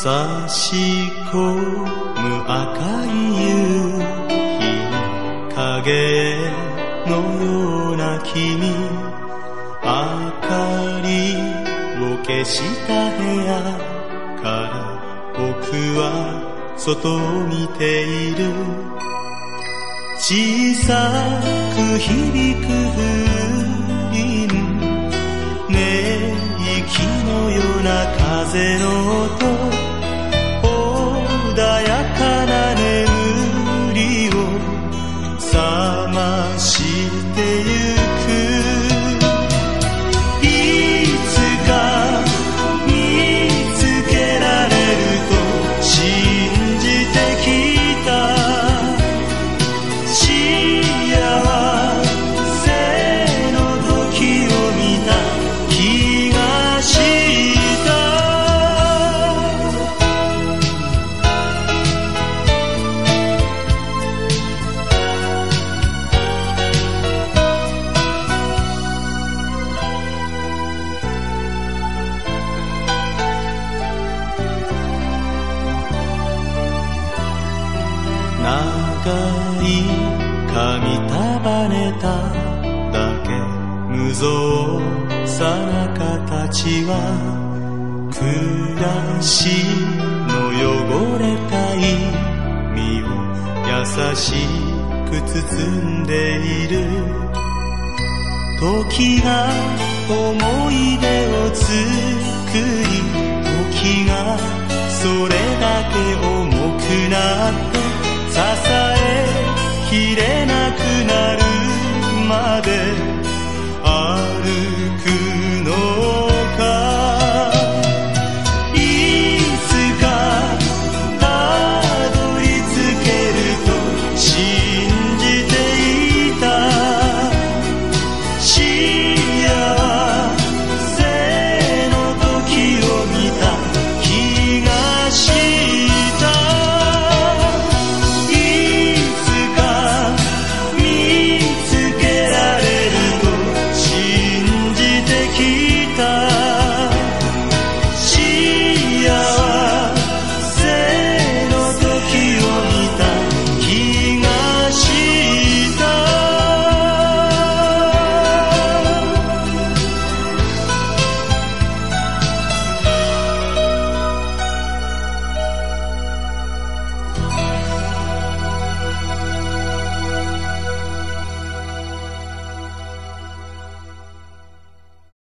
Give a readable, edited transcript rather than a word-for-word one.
差し込む赤い夕日影のような君、明かりを消した部屋から僕は外を見ている。小さく響く風鈴、寝息のような風の音、穏やかな眠りを覚ましてゆく。いつか見つけられると信じてきた。幸せの時を見た気がした。長い髪束ねただけ無造作な形は、暮らしの汚れた意味を優しく包んでいる。時が思い出を作り、時がそれだけ重くなって支えきれなくなるまで